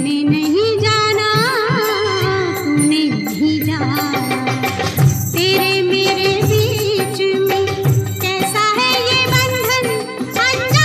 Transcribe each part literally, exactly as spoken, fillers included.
मैंने नहीं जाना, तूने नहीं जाना, तेरे मेरे बीच में कैसा है ये बंधन अनजाना।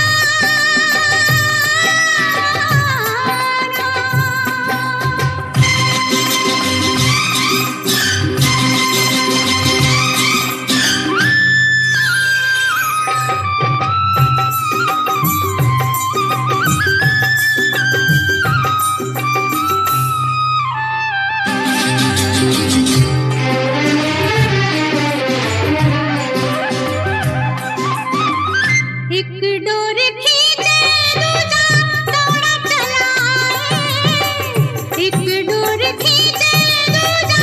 एक डोर खींचे दूजा दौड़ा चला आए, एक डोर खींचे दूजा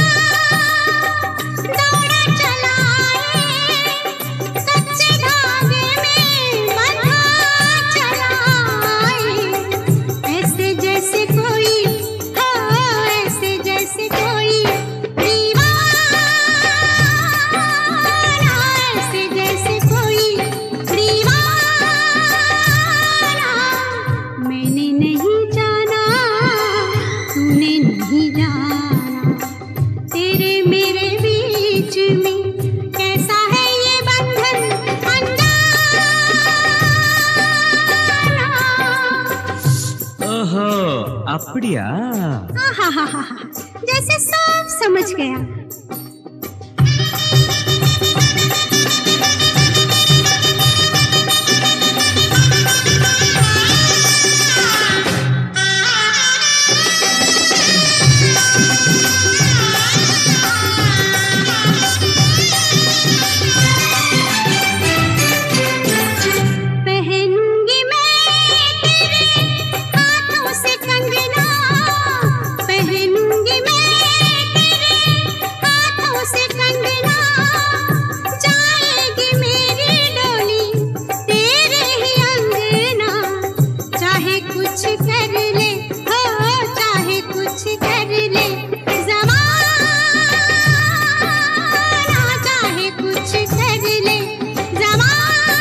दौड़ा चला आए, कच्चे धागे में बंधा चला आए, ऐसे जैसे कोई हो, ऐसे जैसे कोई दीवाना, ऐसे जैसे कोई दीवाना। मैंने नहीं जाना, तूने नहीं जाना, तेरे मेरे बीच में कैसा है ये बंधन अनजाना। ओहो அப்படியா? आहाहाहा, जैसे सब समझ गया। पहनूंगी मैं तेरे हाथों से कंगना, पहनूंगी मैं तेरे हाथों से कंगना, जाएगी मेरी डोली तेरे ही अंगना, चाहे कुछ कर ले हो, चाहे कुछ कर ले ज़माना, चाहे कुछ कर ले ज़माना।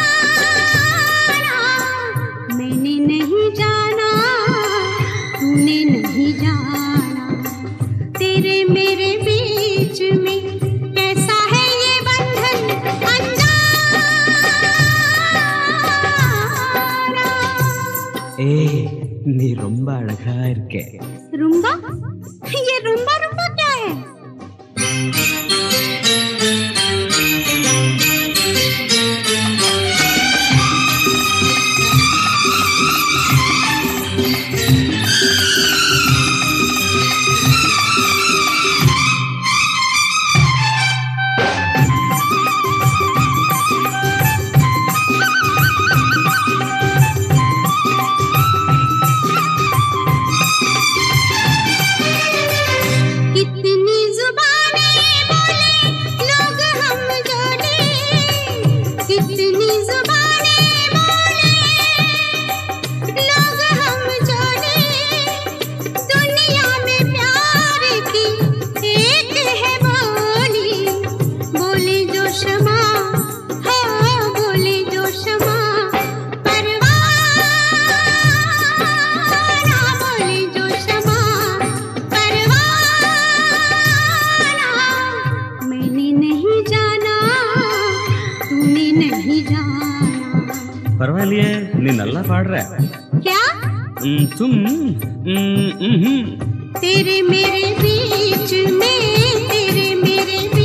मैंने नहीं जाना, तूने नहीं जाना, तेरे मेरे बीच में कैसा है ये बंधन अनजाना। ஏய் நீ ரொம்ப அழகா இருக்க. रुम्बा? ये रुम्बा रुम्बा क्या है? कितनी जुबानें बोले लोग हम जोड़े, कितनी जुबानें बोले लोग हम जोड़े, दुनिया में प्यार की एक है बोली, बोले जो शमा हो, बोले जो शमा परवाना, बोले जो शमा परवाना। मैंने नहीं जाना, तूने नहीं जाना। பரவாயில்லையே, நீ நல்லா பாடுற. क्या? ம், तुम ம், ம்ஹும். तेरे मेरे बीच में, तेरे मेरे बीच